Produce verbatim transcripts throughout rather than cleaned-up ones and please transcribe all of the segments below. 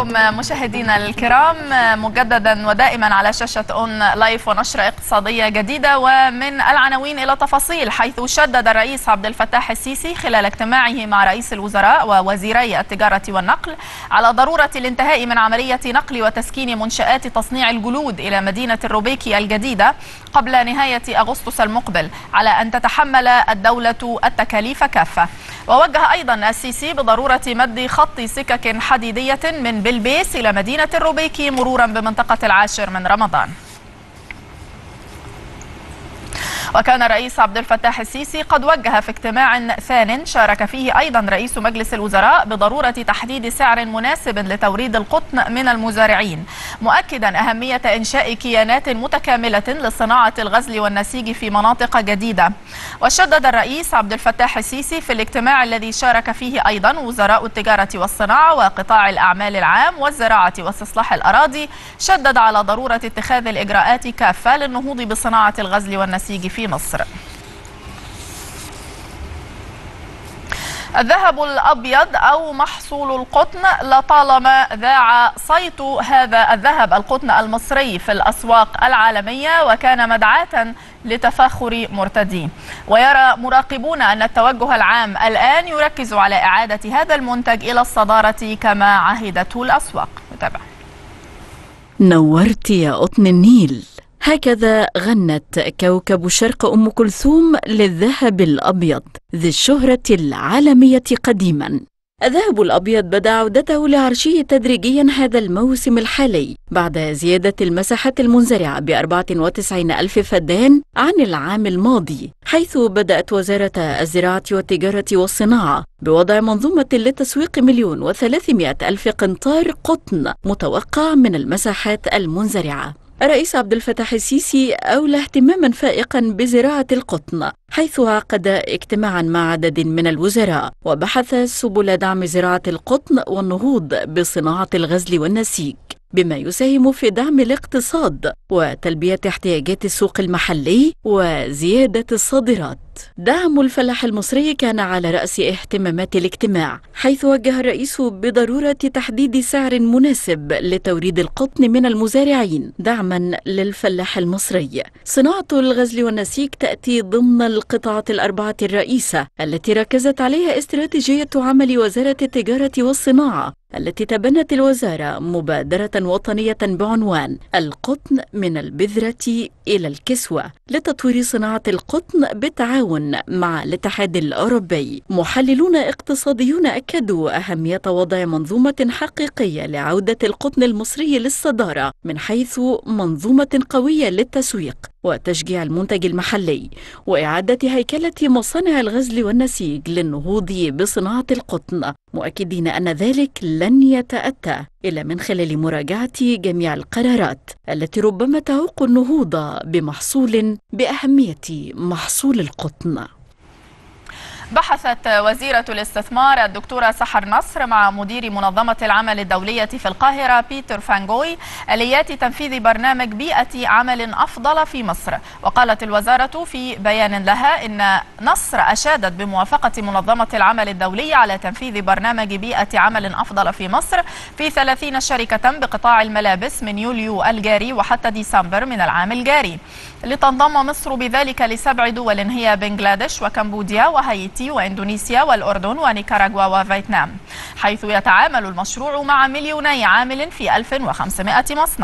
بكم مشاهدينا الكرام مجددا ودائما على شاشة أون لايف ونشرة اقتصادية جديدة، ومن العناوين إلى تفاصيل. حيث شدد الرئيس عبد الفتاح السيسي خلال اجتماعه مع رئيس الوزراء ووزيري التجارة والنقل على ضرورة الانتهاء من عملية نقل وتسكين منشآت تصنيع الجلود إلى مدينة الروبيكي الجديدة قبل نهاية أغسطس المقبل، على أن تتحمل الدولة التكاليف كافة. ووجه أيضا السيسي بضرورة مد خط سكك حديدية من بلبيس إلى مدينة الروبيكي مرورا بمنطقة العاشر من رمضان. وكان الرئيس عبد الفتاح السيسي قد وجه في اجتماع ثان شارك فيه أيضا رئيس مجلس الوزراء بضرورة تحديد سعر مناسب لتوريد القطن من المزارعين، مؤكدا أهمية إنشاء كيانات متكاملة لصناعة الغزل والنسيج في مناطق جديدة. وشدد الرئيس عبد الفتاح السيسي في الاجتماع الذي شارك فيه أيضا وزراء التجارة والصناعة وقطاع الأعمال العام والزراعة واستصلاح الأراضي، شدد على ضرورة اتخاذ الإجراءات كافة للنهوض بصناعة الغزل والنسيج في مصر. الذهب الأبيض أو محصول القطن لطالما ذاع صيت هذا الذهب القطن المصري في الأسواق العالمية، وكان مدعاة لتفاخر مرتديه. ويرى مراقبون أن التوجه العام الآن يركز على إعادة هذا المنتج إلى الصدارة كما عهدته الأسواق. متابعة. نورت يا قطن النيل، هكذا غنت كوكب الشرق أم كلثوم للذهب الأبيض ذي الشهرة العالمية قديما. الذهب الأبيض بدأ عودته لعرشه تدريجيا هذا الموسم الحالي بعد زيادة المساحات المنزرعة بأربعة وتسعين ألف فدان عن العام الماضي، حيث بدأت وزارة الزراعة والتجارة والصناعة بوضع منظومة لتسويق مليون وثلاثمائة ألف قنطار قطن متوقع من المساحات المنزرعة. الرئيس عبد الفتاح السيسي أولى اهتماما فائقا بزراعة القطن، حيث عقد اجتماعا مع عدد من الوزراء وبحث سبل دعم زراعة القطن والنهوض بصناعة الغزل والنسيج، بما يساهم في دعم الاقتصاد وتلبية احتياجات السوق المحلي وزيادة الصادرات. دعم الفلاح المصري كان على رأس اهتمامات الاجتماع، حيث وجه الرئيس بضرورة تحديد سعر مناسب لتوريد القطن من المزارعين دعما للفلاح المصري. صناعة الغزل والنسيج تأتي ضمن القطاعات الأربعة الرئيسة التي ركزت عليها استراتيجية عمل وزارة التجارة والصناعة، التي تبنت الوزارة مبادرة وطنية بعنوان القطن من البذرة إلى الكسوة لتطوير صناعة القطن بالتعاون مع الاتحاد الأوروبي. محللون اقتصاديون أكدوا أهمية وضع منظومة حقيقية لعودة القطن المصري للصدارة من حيث منظومة قوية للتسويق وتشجيع المنتج المحلي وإعادة هيكلة مصانع الغزل والنسيج للنهوض بصناعة القطن، مؤكدين أن ذلك لن يتأتى إلا من خلال مراجعة جميع القرارات التي ربما تعوق النهوض بمحصول بأهمية محصول القطن. بحثت وزيرة الاستثمار الدكتورة سحر نصر مع مدير منظمة العمل الدولية في القاهرة بيتر فانجوي آليات تنفيذ برنامج بيئة عمل أفضل في مصر. وقالت الوزارة في بيان لها إن نصر أشادت بموافقة منظمة العمل الدولية على تنفيذ برنامج بيئة عمل أفضل في مصر في ثلاثين شركة بقطاع الملابس من يوليو الجاري وحتى ديسمبر من العام الجاري، لتنضم مصر بذلك لسبع دول هي بنغلاديش وكمبوديا وهايتي وإندونيسيا والأردن ونيكاراغوا وفيتنام، حيث يتعامل المشروع مع مليوني عامل في ألف وخمسمائة مصنع.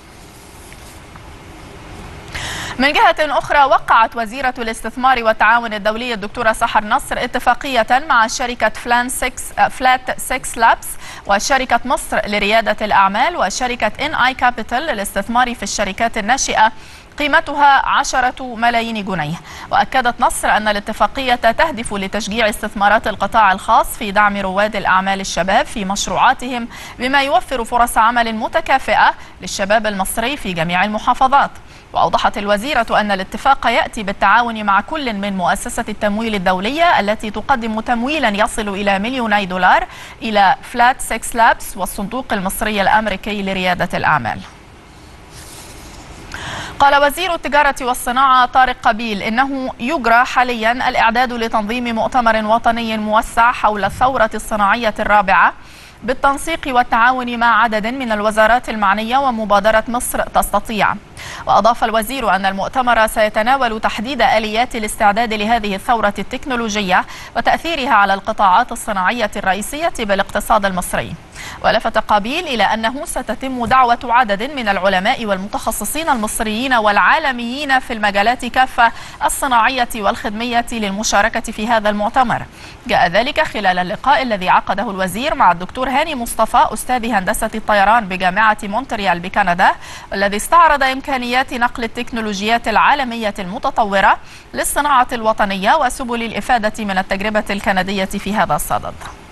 من جهة أخرى، وقعت وزيرة الاستثمار والتعاون الدولي الدكتورة سحر نصر اتفاقية مع شركة فلات سيكس لابس وشركة مصر لريادة الأعمال وشركة إن آي كابيتال للاستثمار في الشركات الناشئة قيمتها عشرة ملايين جنيه. وأكدت نصر أن الاتفاقية تهدف لتشجيع استثمارات القطاع الخاص في دعم رواد الأعمال الشباب في مشروعاتهم، بما يوفر فرص عمل متكافئة للشباب المصري في جميع المحافظات. وأوضحت الوزيرة أن الاتفاق يأتي بالتعاون مع كل من مؤسسة التمويل الدولية التي تقدم تمويلا يصل إلى مليوني دولار إلى فلات سيكس لابس والصندوق المصري الأمريكي لريادة الأعمال. قال وزير التجارة والصناعة طارق قبيل إنه يجرى حاليا الإعداد لتنظيم مؤتمر وطني موسع حول الثورة الصناعية الرابعة بالتنسيق والتعاون مع عدد من الوزارات المعنية ومبادرة مصر تستطيع. وأضاف الوزير أن المؤتمر سيتناول تحديد آليات الاستعداد لهذه الثورة التكنولوجية وتأثيرها على القطاعات الصناعية الرئيسية بالاقتصاد المصري. ولفت قابيل إلى أنه ستتم دعوة عدد من العلماء والمتخصصين المصريين والعالميين في المجالات كافة الصناعية والخدمية للمشاركة في هذا المؤتمر. جاء ذلك خلال اللقاء الذي عقده الوزير مع الدكتور هاني مصطفى أستاذ هندسة الطيران بجامعة مونتريال بكندا، والذي استعرض إمكانيات نقل التكنولوجيات العالمية المتطورة للصناعة الوطنية وسبل الإفادة من التجربة الكندية في هذا الصدد.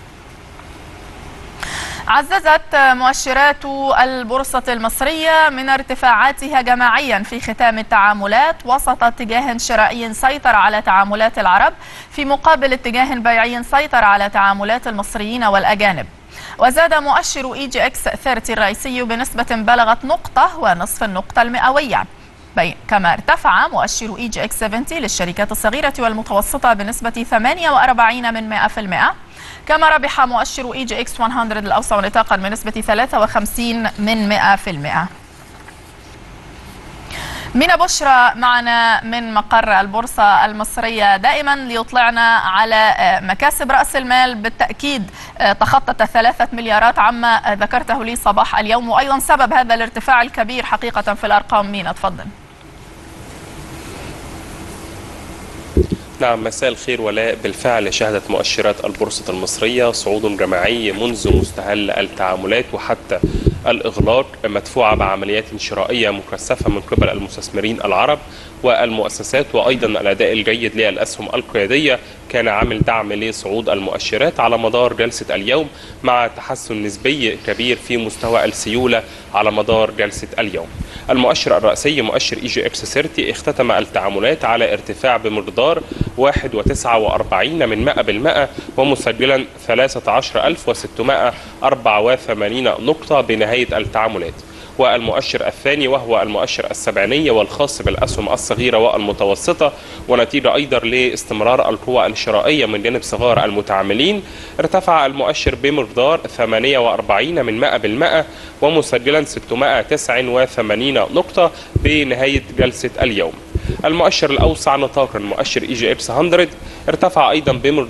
عززت مؤشرات البورصة المصرية من ارتفاعاتها جماعيا في ختام التعاملات وسط اتجاه شرائي سيطر على تعاملات العرب في مقابل اتجاه بيعي سيطر على تعاملات المصريين والأجانب. وزاد مؤشر إي جي إكس ثلاثين الرئيسي بنسبة بلغت نقطة ونصف النقطة المئوية، كما ارتفع مؤشر إي جي إكس سبعين للشركات الصغيرة والمتوسطة بنسبة ثمانية وأربعين من مئة في المئة، كما ربح مؤشر إي جي إكس مئة الأوسع نطاقا بنسبة ثلاثة وخمسين من مئة في المئة. مينا بشرى معنا من مقر البورصة المصرية دائما ليطلعنا على مكاسب رأس المال. بالتأكيد تخطت ثلاثة مليارات عما ذكرته لي صباح اليوم، وأيضا سبب هذا الارتفاع الكبير حقيقة في الأرقام. مينا تفضل. نعم، مساء الخير ولاء. بالفعل شهدت مؤشرات البورصة المصرية صعود جماعي منذ مستهل التعاملات وحتى الإغلاق، مدفوعة بعمليات شرائية مكثفة من قبل المستثمرين العرب والمؤسسات، وأيضا الأداء الجيد للأسهم القيادية كان عامل دعم لصعود المؤشرات على مدار جلسة اليوم، مع تحسن نسبي كبير في مستوى السيولة على مدار جلسة اليوم. المؤشر الرئيسي مؤشر إي جي إكس ثلاثين اختتم التعاملات على ارتفاع بمقدار واحد فاصلة تسعة وأربعين من مئة بالمئة، ومسجلا ثلاثة عشر ألف وستمئة وأربعة وثمانين نقطة بنهاية التعاملات. والمؤشر الثاني وهو المؤشر السبعيني والخاص بالأسهم الصغيرة والمتوسطة، ونتيجة أيضا لاستمرار القوى الشرائية من جانب صغار المتعاملين، ارتفع المؤشر بمقدار ثمانية وأربعين من مئة بالمئة، ومسجلا ستمئة وتسعة وثمانين نقطة بنهاية جلسة اليوم. المؤشر الأوسع نطاقا مؤشر إي جي إكس مئة ارتفع أيضا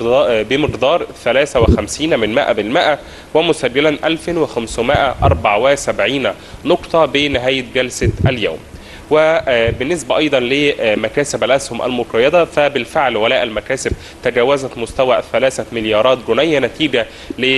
بمقدار ثلاثة وخمسين من مئة بالمئة، ومسجلا ألف وخمسمئة وأربعة وسبعين نقطة بنهاية جلسة اليوم. وبالنسبة أيضا لمكاسب الأسهم المقيدة، فبالفعل ولاء المكاسب تجاوزت مستوى ثلاثة مليارات جنيه نتيجة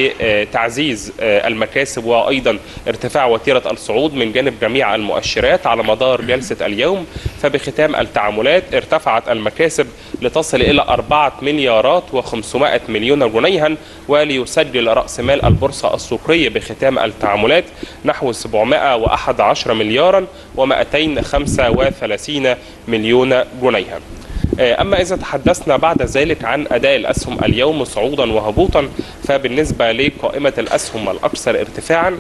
لتعزيز المكاسب وأيضا ارتفاع وتيرة الصعود من جانب جميع المؤشرات على مدار جلسة اليوم. فبختام التعاملات ارتفعت المكاسب لتصل إلى أربعة مليارات وخمسمائة مليون جنيها، وليسجل رأس مال البورصة السوقية بختام التعاملات نحو سبعمئة وأحد عشر مليارا ومئتين وخمسة وثلاثين مليون جنيها. أما إذا تحدثنا بعد ذلك عن أداء الأسهم اليوم صعودا وهبوطا، فبالنسبة لقائمة الأسهم الأكثر ارتفاعا،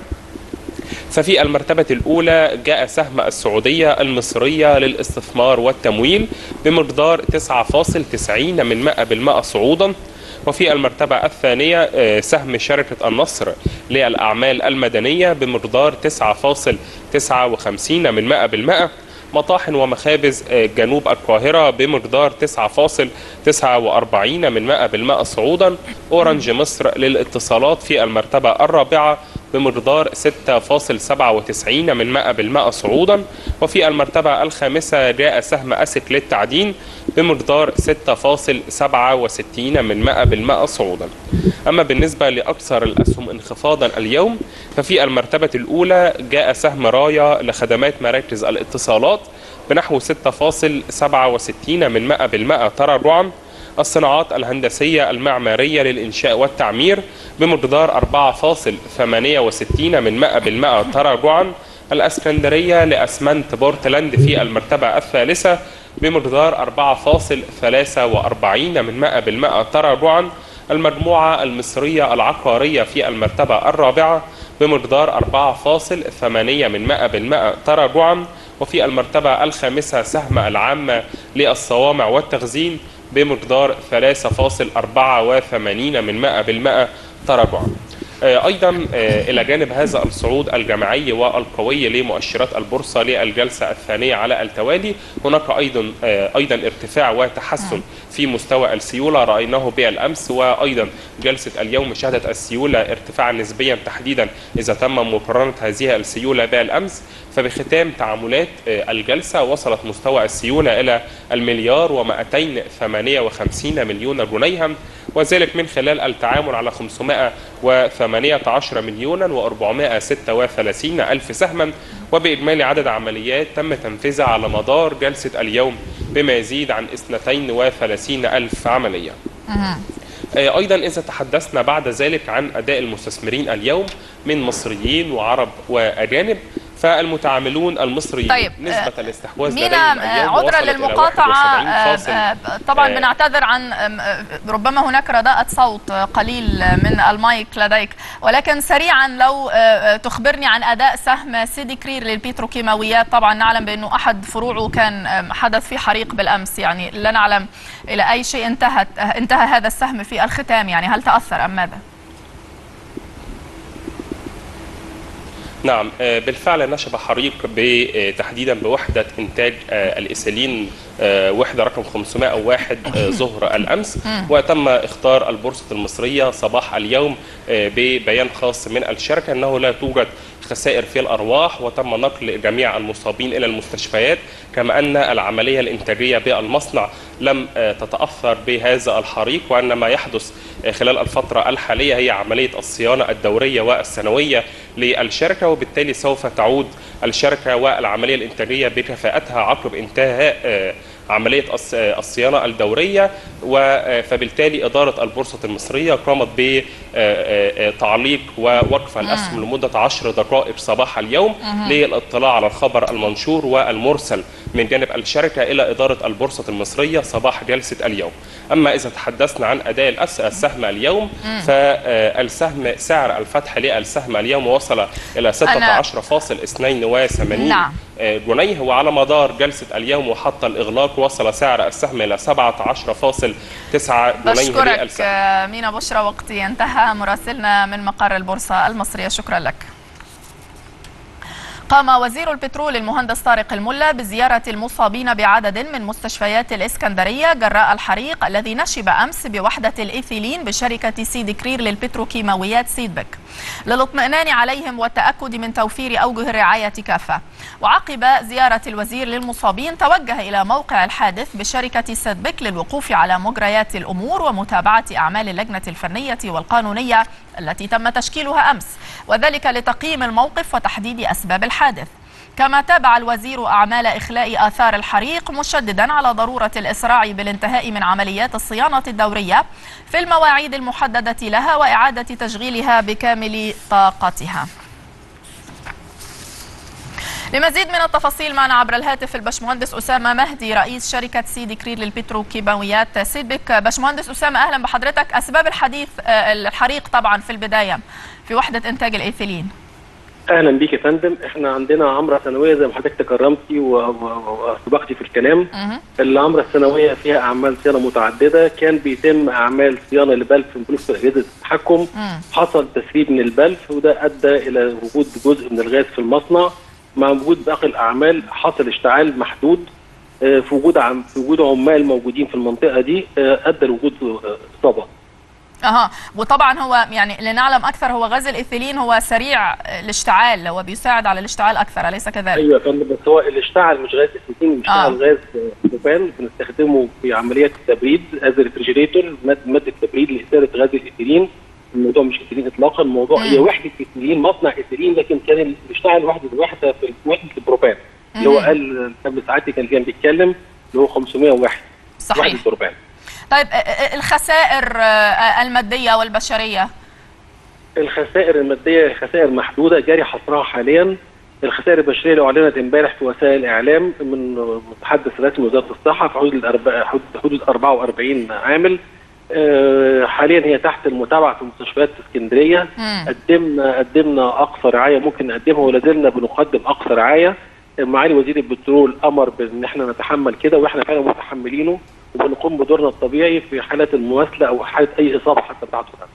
ففي المرتبة الأولى جاء سهم السعودية المصرية للاستثمار والتمويل بمقدار تسعة فاصلة تسعين من مئة بالمئة صعودا. وفي المرتبة الثانية سهم شركة النصر للأعمال المدنية بمقدار تسعة فاصلة تسعة وخمسين من مئة بالمئة. مطاحن ومخابز جنوب القاهرة بمقدار تسعة فاصلة تسعة وأربعين من مئة بالمئة صعودا. أورنج مصر للاتصالات في المرتبة الرابعة بمقدار ستة فاصلة سبعة وتسعين من مئة بالمئة صعودا. وفي المرتبة الخامسة جاء سهم أسك للتعدين بمقدار ستة فاصلة سبعة وستين من مئة بالمئة صعودا. أما بالنسبة لأكثر الأسهم انخفاضا اليوم، ففي المرتبة الأولى جاء سهم راية لخدمات مراكز الاتصالات بنحو ستة فاصلة سبعة وستين من مئة بالمئة تراجعا. الصناعات الهندسية المعمارية للإنشاء والتعمير بمقدار أربعة فاصلة ثمانية وستين من مئة بالمئة تراجعا. الأسكندرية لأسمنت بورتلاند في المرتبة الثالثة بمقدار أربعة فاصلة ثلاثة وأربعين من مئة بالمئة تراجعا. المجموعة المصرية العقارية في المرتبة الرابعة بمقدار أربعة فاصلة ثمانية من مئة بالمئة تراجعا. وفي المرتبة الخامسة سهم العامة للصوامع والتخزين بمقدار ثلاثة فاصلة أربعة وثمانين من مئة بالمئة تراجعا. أيضا إلى جانب هذا الصعود الجماعي والقوي لمؤشرات البورصة للجلسة الثانية على التوالي، هناك أيضا أيضا ارتفاع وتحسن في مستوى السيولة رأيناه بالأمس، وأيضا جلسة اليوم شهدت السيولة ارتفاعا نسبيا تحديدا إذا تم مقارنة هذه السيولة بالأمس. فبختام تعاملات الجلسة وصلت مستوى السيولة إلى المليار ومئتين ثمانية وخمسين مليون جنيها، وذلك من خلال التعامل على خمسمائة وثمانية عشر مليونا وأربعمائة وستة وثلاثين ألف سهما، وبإجمالي عدد عمليات تم تنفيذها على مدار جلسة اليوم بما يزيد عن اثنتين وثلاثين ألف عملية. أيضا إذا تحدثنا بعد ذلك عن أداء المستثمرين اليوم من مصريين وعرب وأجانب، فالمتعاملون المصريين طيب نسبة الاستحواذ مينا عذرا للمقاطعة، طبعا بنعتذر عن ربما هناك رداءة صوت قليل من المايك لديك، ولكن سريعا لو تخبرني عن أداء سهم سيدي كرير للبتروكيماويات. طبعا نعلم بأنه أحد فروعه كان حدث في حريق بالأمس، يعني لا نعلم إلى أي شيء انتهت انتهى هذا السهم في الختام، يعني هل تأثر أم ماذا؟ نعم بالفعل نشب حريق تحديدا بوحدة إنتاج الإيثيلين، وحدة رقم خمسمائة وواحد ظهر الأمس، وتم اختار البورصة المصرية صباح اليوم ببيان خاص من الشركة أنه لا توجد خسائر في الأرواح، وتم نقل جميع المصابين إلى المستشفيات، كما أن العملية الإنتاجية بالمصنع لم تتأثر بهذا الحريق، وأن ما يحدث خلال الفترة الحالية هي عملية الصيانة الدورية والسنوية للشركة، وبالتالي سوف تعود الشركة والعملية الإنتاجية بكفاءتها عقب انتهاء عملية الصيانة الدورية. فبالتالي إدارة البورصة المصرية قامت بتعليق ووقف الأسهم لمدة عشر دقائق صباح اليوم للاطلاع على الخبر المنشور والمرسل من جانب الشركة إلى إدارة البورصة المصرية صباح جلسة اليوم. أما إذا تحدثنا عن أداء السهم اليوم، فالسهم سعر الفتح للسهم اليوم وصل إلى ستة عشر فاصل اثنين وثمانين جنيه، وعلى مدار جلسة اليوم وحتى الإغلاق وصل سعر السهم إلى سبعة عشر فاصل تسعة جنيه للسهم. بشكرك مينا بشرى، وقتي انتهى، مراسلنا من مقر البورصة المصرية، شكرا لك. قام وزير البترول المهندس طارق الملا بزيارة المصابين بعدد من مستشفيات الإسكندرية جراء الحريق الذي نشب أمس بوحدة الإيثيلين بشركة سيدي كرير للبتروكيماويات سيدبك، للاطمئنان عليهم والتأكد من توفير أوجه الرعاية كافة. وعقب زيارة الوزير للمصابين توجه إلى موقع الحادث بشركة سيدبك للوقوف على مجريات الأمور ومتابعة أعمال اللجنة الفنية والقانونية التي تم تشكيلها أمس، وذلك لتقييم الموقف وتحديد أسباب الحادث. كما تابع الوزير أعمال إخلاء آثار الحريق، مشددا على ضرورة الإسراع بالانتهاء من عمليات الصيانة الدورية في المواعيد المحددة لها وإعادة تشغيلها بكامل طاقتها. لمزيد من التفاصيل معنا عبر الهاتف الباشمهندس أسامة مهدي رئيس شركة سيدي كرير للبتروكيماويات سيدبك. باشمهندس أسامة أهلا بحضرتك. أسباب الحديث الحريق طبعا في البداية في وحدة إنتاج الإيثيلين. اهلا بيك يا فندم. احنا عندنا عمره سنويه زي ما حضرتك تكرمتي وسبقتي في الكلام. العمره السنويه فيها اعمال صيانه متعدده، كان بيتم اعمال صيانه لبلف من بلوك اجهزه التحكم، حصل تسريب من البلف وده ادى الى وجود جزء من الغاز في المصنع. مع وجود باقي الاعمال حصل اشتعال محدود في وجود عم في وجود عمال موجودين في المنطقه دي، ادى لوجود اصابه. اها وطبعا هو يعني لنعلم اكثر، هو غاز الايثيلين هو سريع الاشتعال، هو بيساعد على الاشتعال اكثر اليس كذلك؟ ايوه يا فندم، بس هو الاشتعال مش غاز ايثيلين، بيشتغل آه. غاز بروبان بنستخدمه في عمليات التبريد از ريفريجريتور، ماده تبريد لاثاره غاز الايثيلين. الموضوع مش ايثيلين اطلاقا، الموضوع هي وحده ايثيلين، مصنع ايثيلين، لكن كان بيشتغل وحده الوحده في وحده البروبان اللي هو قال قبل ساعتي كان كان بيتكلم اللي هو خمسمائة وواحد صحيح وحده البروبان. طيب الخسائر المادية والبشرية؟ الخسائر المادية خسائر محدودة جاري حصرها حاليا. الخسائر البشرية اللي أعلنت امبارح في وسائل الإعلام من متحدث رسمي وزارة الصحة في حدود حدود أربعة وأربعين عامل. حاليا هي تحت المتابعة في مستشفيات اسكندرية. قدمنا قدمنا أقصى رعاية ممكن نقدمها، ولا زلنا بنقدم أقصى رعاية. معالي وزير البترول أمر بأن احنا نتحمل كده، واحنا فعلا متحملينه وبنقوم بدورنا الطبيعي في حالات المماثله او حاله اي اصابه حتى بتاعته.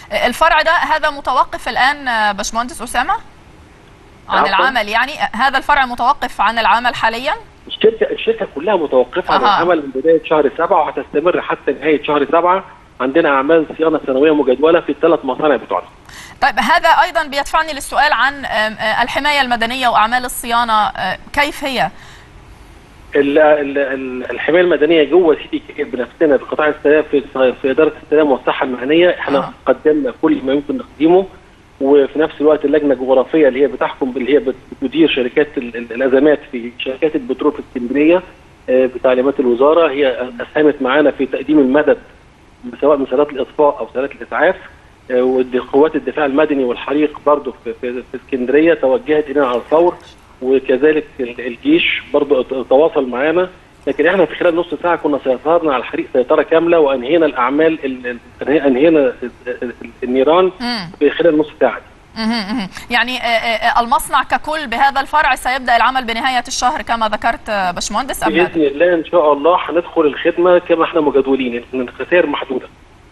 الفرع ده هذا متوقف الآن باشمهندس أسامة عن العمل؟ يعني هذا الفرع متوقف عن العمل حاليا؟ الشركة الشركة كلها متوقفة عن أه. العمل من بداية شهر سبعة وهتستمر حتى نهاية شهر سبعة. عندنا أعمال صيانة سنوية مجدولة في الثلاث مصانع بتوعنا. طيب هذا أيضا بيدفعني للسؤال عن الحماية المدنية وأعمال الصيانة، كيف هي؟ الحماية المدنية جوه سيدي كرير بنفسنا في قطاع السلام في في إدارة السلامة والصحة المهنية، احنا أه. قدمنا كل ما يمكن نقدمه، وفي نفس الوقت اللجنة الجغرافية اللي هي بتحكم اللي هي بتدير شركات الأزمات في شركات البترول في اسكندرية بتعليمات الوزارة، هي أسهمت معانا في تقديم المدد سواء من سيارات الإطفاء أو سيارات الإسعاف، وقوات الدفاع المدني والحريق برضه في, في, في اسكندريه توجهت الينا على الفور، وكذلك الجيش برضه تواصل معانا. لكن احنا في خلال نص ساعه كنا سيطرنا على الحريق سيطره كامله وانهينا الاعمال انهينا النيران في خلال نص ساعه. يعني المصنع ككل بهذا الفرع سيبدا العمل بنهايه الشهر كما ذكرت باشمهندس؟ باذن الله ان شاء الله هندخل الخدمه كما احنا مجدولين، لان الخسائر محدوده.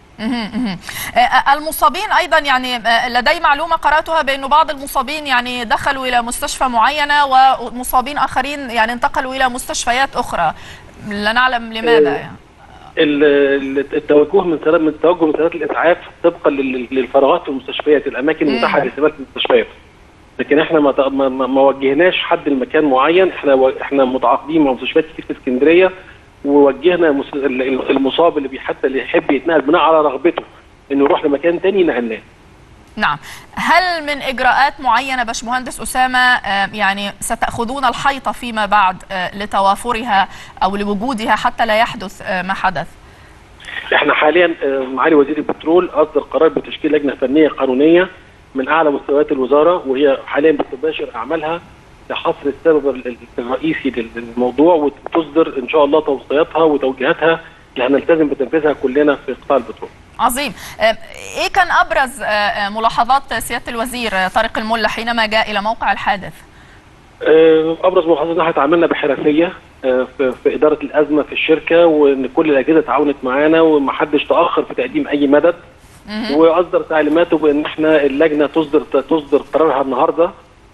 المصابين ايضا، يعني لدي معلومه قراتها بانه بعض المصابين يعني دخلوا الى مستشفى معينه ومصابين اخرين يعني انتقلوا الى مستشفيات اخرى، لا نعلم لماذا يعني. التوجه من سلام من التوجه من سلامات الاسعاف طبقا للفراغات في المستشفيات، الاماكن المتاحه لاستقبال المستشفيات. لكن احنا ما ما, ما وجهناش حد لمكان معين، احنا احنا متعاقدين مع مستشفيات كتير في اسكندريه، ووجهنا المصاب اللي حتى اللي يحب يتنقل بناء على رغبته انه يروح لمكان ثاني نقلناه. نعم. هل من اجراءات معينه باشمهندس اسامه يعني ستاخذون الحيطه فيما بعد لتوافرها او لوجودها حتى لا يحدث ما حدث؟ احنا حاليا معالي وزير البترول اصدر قرار بتشكيل لجنه فنيه قانونيه من اعلى مستويات الوزاره، وهي حاليا بتباشر اعمالها لحصر السبب الرئيسي للموضوع، وتصدر ان شاء الله توصياتها وتوجيهاتها اللي هنلتزم بتنفيذها كلنا في قطاع البترول. عظيم. ايه كان ابرز ملاحظات سياده الوزير طارق الملا حينما جاء الى موقع الحادث؟ ابرز ملاحظات ان احنا تعاملنا بحرفيه في اداره الازمه في الشركه، وان كل الاجهزه تعاونت معانا ومحدش تاخر في تقديم اي مدد، واصدر تعليماته بان احنا اللجنه تصدر تصدر قرارها النهارده،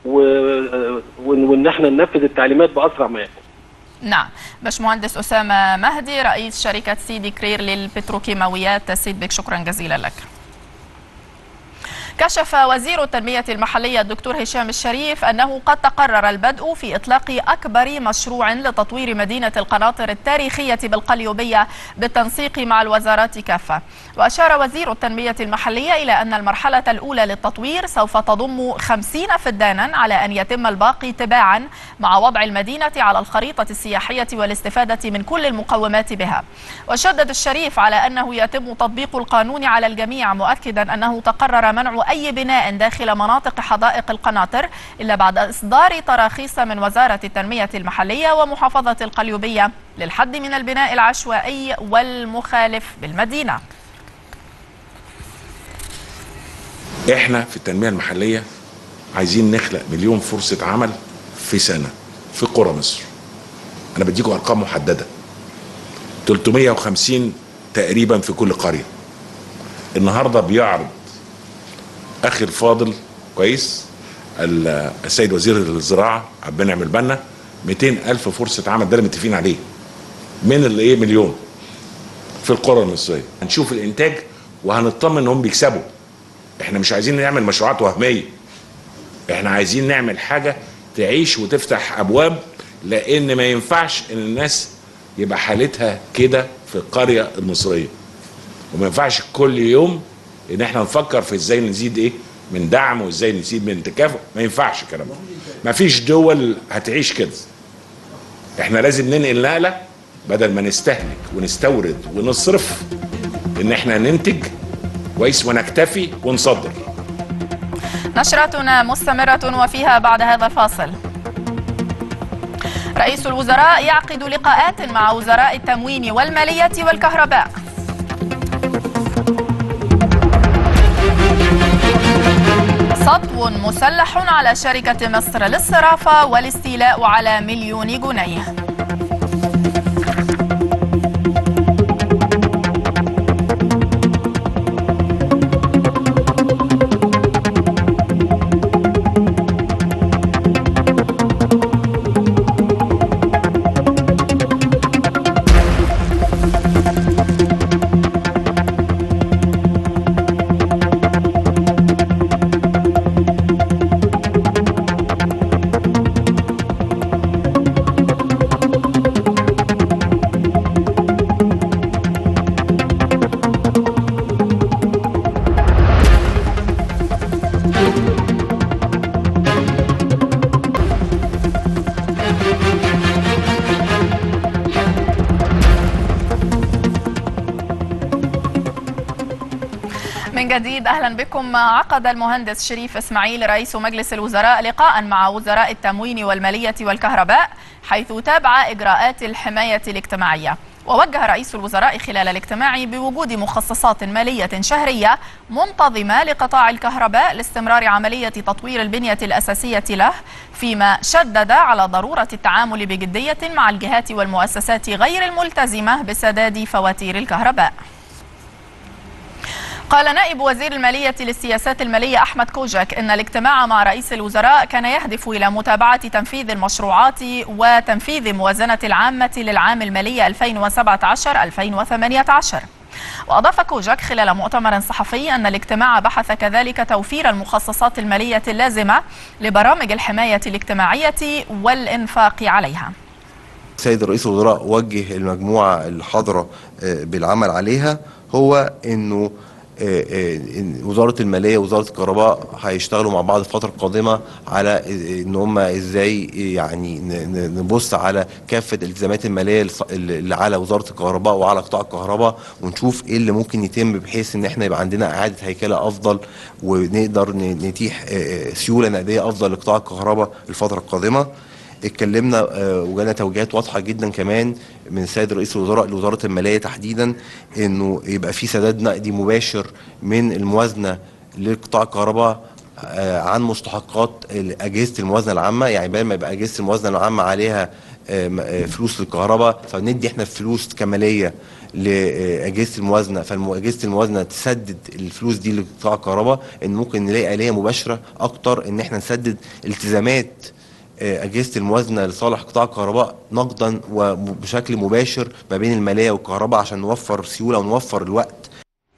وان احنا ننفذ التعليمات باسرع ما يكون. نعم. باشمهندس أسامة مهدي رئيس شركة سيدي كرير للبتروكيماويات، سيد بك شكرا جزيلا لك. كشف وزير التنمية المحلية الدكتور هشام الشريف أنه قد تقرر البدء في إطلاق أكبر مشروع لتطوير مدينة القناطر التاريخية بالقليوبية بالتنسيق مع الوزارات كافة. وأشار وزير التنمية المحلية إلى أن المرحلة الأولى للتطوير سوف تضم خمسين فدانا، على أن يتم الباقي تباعا مع وضع المدينة على الخريطة السياحية والاستفادة من كل المقومات بها. وشدد الشريف على أنه يتم تطبيق القانون على الجميع، مؤكدا أنه تقرر منع أي بناء داخل مناطق حدائق القناطر إلا بعد إصدار تراخيص من وزارة التنمية المحلية ومحافظة القليوبية للحد من البناء العشوائي والمخالف بالمدينة. احنا في التنمية المحلية عايزين نخلق مليون فرصة عمل في سنة في قرى مصر. أنا بديكم أرقام محددة، ثلاثمائة وخمسين تقريبا في كل قرية. النهاردة بيعرض اخي الفاضل كويس السيد وزير الزراعه عبد المنعم البنا مئتين ألف فرصه عمل، ده اللي متفقين عليه من الايه مليون في القرى المصريه. هنشوف الانتاج وهنطمن انهم بيكسبوا. احنا مش عايزين نعمل مشروعات وهميه، احنا عايزين نعمل حاجه تعيش وتفتح ابواب، لان ما ينفعش ان الناس يبقى حالتها كده في القريه المصريه، وما ينفعش كل يوم ان احنا نفكر في ازاي نزيد ايه من دعم وازاي نزيد من تكافؤ. ما ينفعش الكلام ده، ما فيش دول هتعيش كده. احنا لازم ننقل نقله، بدل ما نستهلك ونستورد ونصرف، ان احنا ننتج كويس ونكتفي ونصدر. نشرتنا مستمرة وفيها بعد هذا الفاصل. رئيس الوزراء يعقد لقاءات مع وزراء التموين والمالية والكهرباء. سطو مسلح على شركة مصر للصرافة والاستيلاء على مليون جنيه. من جديد أهلا بكم. عقد المهندس شريف إسماعيل رئيس مجلس الوزراء لقاء مع وزراء التموين والمالية والكهرباء حيث تابع إجراءات الحماية الاجتماعية. ووجه رئيس الوزراء خلال الاجتماع بوجود مخصصات مالية شهرية منتظمة لقطاع الكهرباء لاستمرار عملية تطوير البنية الأساسية له، فيما شدد على ضرورة التعامل بجدية مع الجهات والمؤسسات غير الملتزمة بسداد فواتير الكهرباء. قال نائب وزير المالية للسياسات المالية أحمد كوجك إن الاجتماع مع رئيس الوزراء كان يهدف إلى متابعة تنفيذ المشروعات وتنفيذ موازنة العامة للعام المالي ألفين وسبعة عشر ألفين وثمانية عشر. وأضاف كوجك خلال مؤتمر صحفي أن الاجتماع بحث كذلك توفير المخصصات المالية اللازمة لبرامج الحماية الاجتماعية والإنفاق عليها. سيد رئيس الوزراء وجه المجموعة الحاضرة بالعمل عليها هو إنه وزارة المالية ووزارة الكهرباء هيشتغلوا مع بعض الفترة القادمة على ان هم ازاي يعني نبص على كافة الالتزامات المالية اللي على وزارة الكهرباء وعلى قطاع الكهرباء، ونشوف ايه اللي ممكن يتم بحيث ان احنا يبقى عندنا اعادة هيكلة افضل ونقدر نتيح سيولة نقدية افضل لقطاع الكهرباء الفترة القادمة. اتكلمنا وجانا توجيهات واضحه جدا كمان من السيد رئيس الوزراء لوزاره الماليه تحديدا انه يبقى في سداد نقدي مباشر من الموازنه لقطاع الكهرباء عن مستحقات اجهزه الموازنه العامه، يعني بدل ما يبقى اجهزه الموازنه العامه عليها فلوس للكهرباء فندي احنا فلوس كماليه لاجهزه الموازنه، فاجهزه الموازنه تسدد الفلوس دي لقطاع الكهرباء، ان ممكن نلاقي آلية مباشره اكتر ان احنا نسدد التزامات أجهزة الموازنة لصالح قطاع الكهرباء نقدا وبشكل مباشر ما بين المالية والكهرباء عشان نوفر سيولة ونوفر الوقت.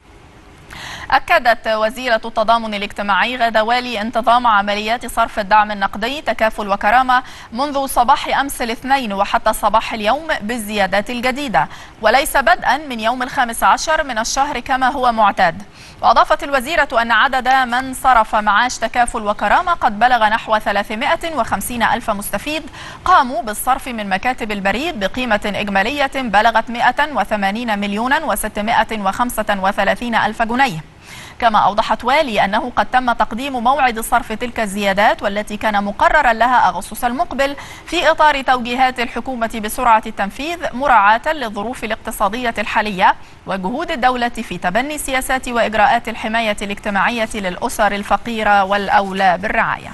أكدت وزيرة التضامن الاجتماعي غادة والي انتظام عمليات صرف الدعم النقدي تكافل وكرامة منذ صباح أمس الاثنين وحتى صباح اليوم بالزيادات الجديدة، وليس بدءا من يوم الخامس عشر من الشهر كما هو معتاد. وأضافت الوزيرة أن عدد من صرف معاش تكافل وكرامة قد بلغ نحو ثلاثمائة وخمسين ألف مستفيد قاموا بالصرف من مكاتب البريد بقيمة إجمالية بلغت مائة وثمانين مليونا وستمائة وخمسة وثلاثين ألف جنيه. كما أوضحت والي أنه قد تم تقديم موعد صرف تلك الزيادات والتي كان مقررا لها أغسطس المقبل في إطار توجيهات الحكومة بسرعة التنفيذ مراعاة للظروف الاقتصادية الحالية وجهود الدولة في تبني سياسات وإجراءات الحماية الاجتماعية للأسر الفقيرة والأولى بالرعاية.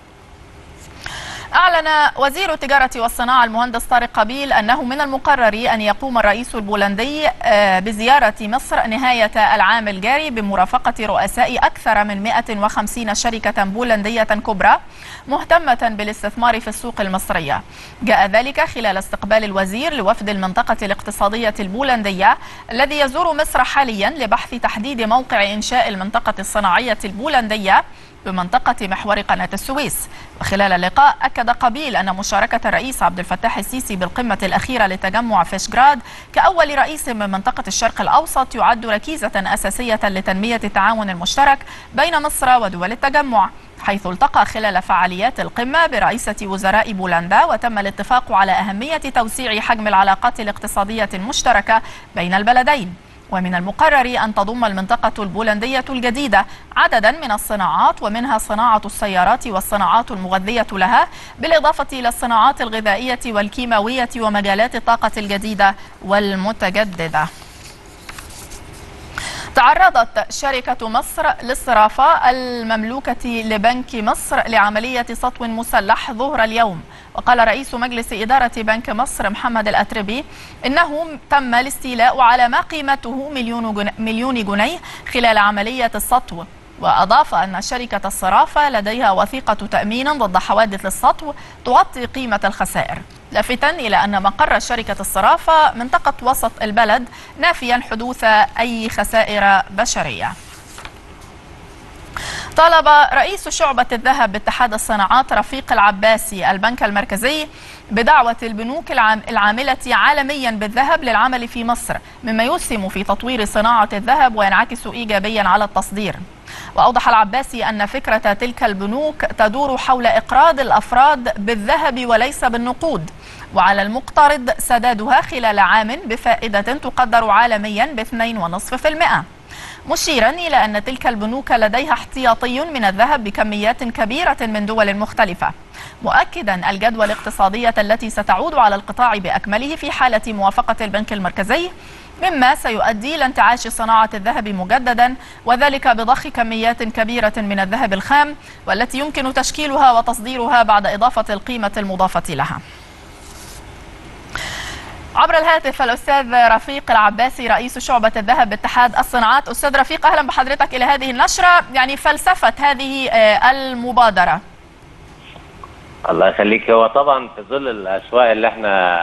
أعلن وزير التجارة والصناعة المهندس طارق قبيل أنه من المقرر أن يقوم الرئيس البولندي بزيارة مصر نهاية العام الجاري بمرافقة رؤساء أكثر من مائة وخمسين شركة بولندية كبرى مهتمة بالاستثمار في السوق المصرية. جاء ذلك خلال استقبال الوزير لوفد المنطقة الاقتصادية البولندية الذي يزور مصر حاليا لبحث تحديد موقع إنشاء المنطقة الصناعية البولندية بمنطقة محور قناة السويس. وخلال اللقاء أكد قبيل أن مشاركة الرئيس عبد الفتاح السيسي بالقمة الأخيرة لتجمع فيشغراد كأول رئيس من منطقة الشرق الأوسط يعد ركيزة أساسية لتنمية التعاون المشترك بين مصر ودول التجمع، حيث التقى خلال فعاليات القمة برئيسة وزراء بولندا وتم الاتفاق على أهمية توسيع حجم العلاقات الاقتصادية المشتركة بين البلدين. ومن المقرر أن تضم المنطقة البولندية الجديدة عددا من الصناعات ومنها صناعة السيارات والصناعات المغذية لها، بالإضافة إلى الصناعات الغذائية والكيماوية ومجالات الطاقة الجديدة والمتجددة. تعرضت شركة مصر للصرافة المملوكة لبنك مصر لعملية سطو مسلح ظهر اليوم. وقال رئيس مجلس إدارة بنك مصر محمد الأتربي إنه تم الاستيلاء على ما قيمته مليون جنيه خلال عملية السطو. وأضاف أن شركة الصرافة لديها وثيقة تأمين ضد حوادث السطو تغطي قيمة الخسائر، لافتا إلى أن مقر شركة الصرافة منطقة وسط البلد، نافيا حدوث أي خسائر بشرية. طالب رئيس شعبة الذهب باتحاد الصناعات رفيق العباسي البنك المركزي بدعوة البنوك العاملة عالميا بالذهب للعمل في مصر، مما يسهم في تطوير صناعة الذهب وينعكس إيجابيا على التصدير. وأوضح العباسي أن فكرة تلك البنوك تدور حول إقراض الأفراد بالذهب وليس بالنقود، وعلى المقترض سدادها خلال عام بفائدة تقدر عالميا باثنين ونصف في المئة. مشيرا إلى أن تلك البنوك لديها احتياطي من الذهب بكميات كبيرة من دول مختلفة، مؤكدا الجدوى الاقتصادية التي ستعود على القطاع بأكمله في حالة موافقة البنك المركزي، مما سيؤدي إلى انتعاش صناعة الذهب مجددا، وذلك بضخ كميات كبيرة من الذهب الخام والتي يمكن تشكيلها وتصديرها بعد إضافة القيمة المضافة لها. عبر الهاتف الأستاذ رفيق العباسي رئيس شعبة الذهب باتحاد الصناعات. أستاذ رفيق، أهلا بحضرتك إلى هذه النشرة. يعني فلسفة هذه المبادرة. الله يخليك. هو طبعا في ظل الأسواق اللي احنا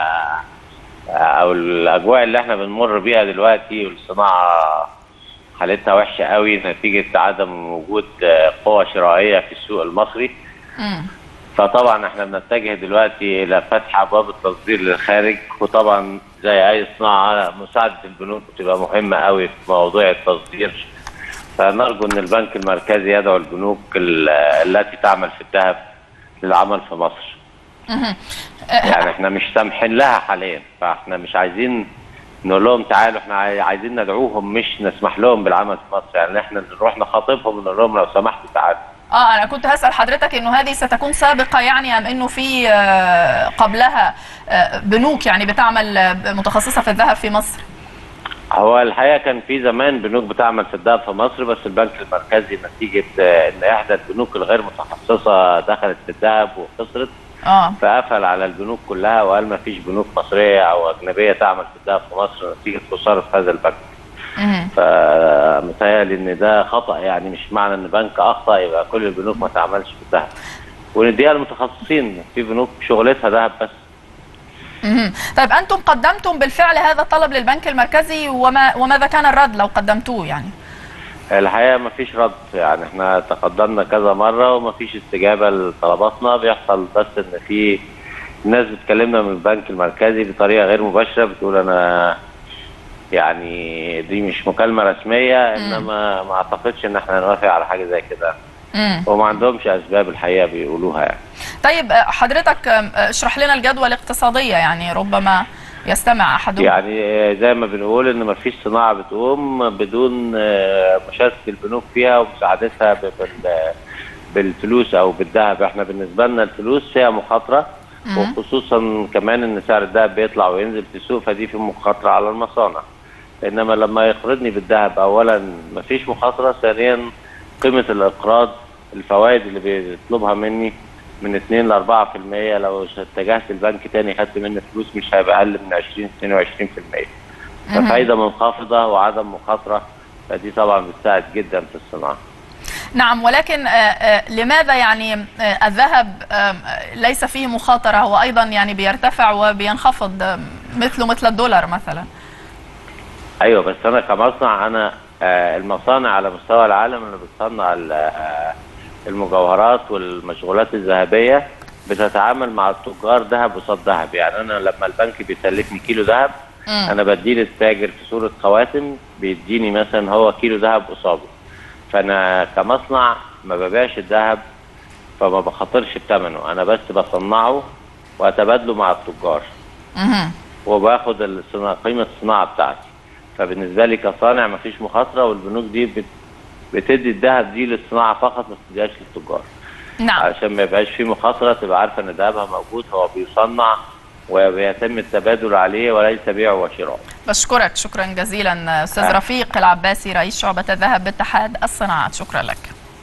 او الاجواء اللي احنا بنمر بيها دلوقتي، والصناعه حالتها وحشه قوي نتيجه عدم وجود قوه شرائيه في السوق المصري. امم فطبعا احنا بنتجه دلوقتي الى فتح ابواب التصدير للخارج، وطبعا زي اي صناعه مساعده البنوك بتبقى مهمه قوي في موضوع التصدير. فنرجو ان البنك المركزي يدعو البنوك التي تعمل في الذهب للعمل في مصر. يعني احنا مش سامحين لها حاليا، فاحنا مش عايزين نقول لهم تعالوا، احنا عايزين ندعوهم مش نسمح لهم بالعمل في مصر. يعني احنا نروح نخاطبهم ونقول لهم لو سمحتوا تعالوا. اه انا كنت هسأل حضرتك انه هذه ستكون سابقة يعني، ام انه في قبلها بنوك يعني بتعمل متخصصة في الذهب في مصر؟ هو الحقيقة كان في زمان بنوك بتعمل في الذهب في مصر، بس البنك المركزي نتيجة ان احدى البنوك الغير متخصصة دخلت في الذهب وخسرت، اه فقفل على البنوك كلها وقال ما فيش بنوك مصريه او اجنبيه تعمل في الذهب في مصر نتيجه خساره هذا البنك. فمتهيألي ان ده خطا، يعني مش معنى ان بنك اخطا يبقى كل البنوك ما تعملش في الذهب، ونديها المتخصصين في بنوك شغلتها ذهب بس. امم طيب انتم قدمتم بالفعل هذا الطلب للبنك المركزي، وما وماذا كان الرد لو قدمتوه يعني؟ الحقيقه ما فيش رد، يعني احنا تقدمنا كذا مره وما فيش استجابه لطلباتنا. بيحصل بس ان في ناس بتكلمنا من البنك المركزي بطريقه غير مباشره، بتقول انا يعني دي مش مكالمه رسميه، انما ما اعتقدش ان احنا نوافق على حاجه زي كده، وما عندهمش اسباب الحقيقه بيقولوها يعني. طيب حضرتك اشرح لنا الجدوى الاقتصاديه، يعني ربما يستمع احدهم. يعني زي ما بنقول ان ما فيش صناعه بتقوم بدون مشاركه البنوك فيها ومساعدتها بالفلوس او بالذهب. احنا بالنسبه لنا الفلوس فيها مخاطره، وخصوصا كمان ان سعر الذهب بيطلع وينزل في السوق، فدي في مخاطره على المصانع. انما لما يقرضني بالذهب اولا ما فيش مخاطره، ثانيا قيمه الاقراض الفوائد اللي بيطلبها مني من اتنين ل اربعة في المية، لو اتجهت البنك تاني خدت منه فلوس مش هيبقى اقل من عشرين اتنين وعشرين في المية. ففايده منخفضه وعدم مخاطره، فدي طبعا بتساعد جدا في الصناعه. نعم، ولكن لماذا يعني الذهب ليس فيه مخاطره؟ هو ايضا يعني بيرتفع وبينخفض مثله مثل الدولار مثلا. ايوه، بس انا كمصنع، انا المصانع على مستوى العالم اللي بتصنع المجوهرات والمشغولات الذهبيه بتتعامل مع التجار ذهب قصاد ذهب. يعني انا لما البنك بيسلفني كيلو ذهب، انا بديه للتاجر في صوره خواتم، بيديني مثلا هو كيلو ذهب قصاده. فانا كمصنع ما ببيعش الذهب، فما بخاطرش بثمنه، انا بس بصنعه واتبادله مع التجار، وباخد الصناعه قيمه الصناعه بتاعتي. فبالنسبه لي كصانع ما فيش مخاطره، والبنوك دي بت بتدي الذهب دي للصناعه فقط، ما بتديهاش للتجار. نعم. عشان ما يبقاش فيه مخاطره، تبقى عارفه ان ذهبها موجود، هو بيصنع وبيتم التبادل عليه وليس بيع وشراء. بشكرك شكرا جزيلا استاذ أه. رفيق العباسي رئيس شعبة الذهب باتحاد الصناعات، شكرا لك.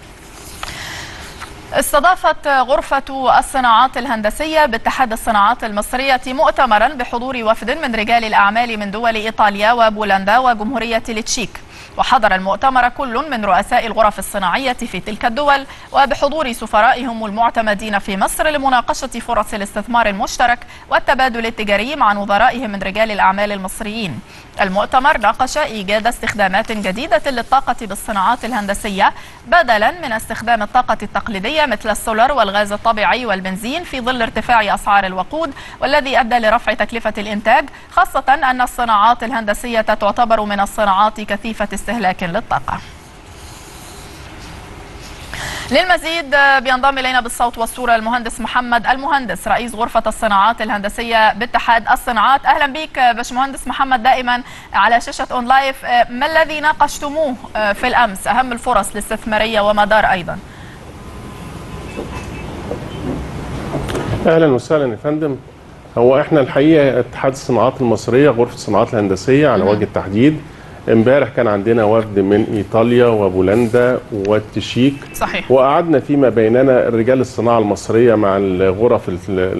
استضافت غرفة الصناعات الهندسية باتحاد الصناعات المصرية مؤتمرا بحضور وفد من رجال الأعمال من دول إيطاليا وبولندا وجمهورية التشيك. وحضر المؤتمر كل من رؤساء الغرف الصناعية في تلك الدول وبحضور سفرائهم المعتمدين في مصر لمناقشة فرص الاستثمار المشترك والتبادل التجاري مع نظرائهم من رجال الأعمال المصريين. المؤتمر ناقش إيجاد استخدامات جديدة للطاقة بالصناعات الهندسية بدلا من استخدام الطاقة التقليدية مثل السولار والغاز الطبيعي والبنزين في ظل ارتفاع أسعار الوقود، والذي أدى لرفع تكلفة الإنتاج، خاصة أن الصناعات الهندسية تعتبر من الصناعات كثيفة استهلاك للطاقة. للمزيد بينضم الينا بالصوت والصوره المهندس محمد المهندس رئيس غرفه الصناعات الهندسيه باتحاد الصناعات. اهلا بك باشمهندس محمد دائما على شاشه اون لايف. ما الذي ناقشتموه في الامس؟ اهم الفرص الاستثماريه وما دار ايضا. اهلا وسهلا يا فندم. هو احنا الحقيقه اتحاد الصناعات المصريه غرفه الصناعات الهندسيه على وجه التحديد امبارح كان عندنا وفد من ايطاليا وبولندا والتشيك. صحيح. وقعدنا فيما بيننا رجال الصناعه المصريه مع الغرف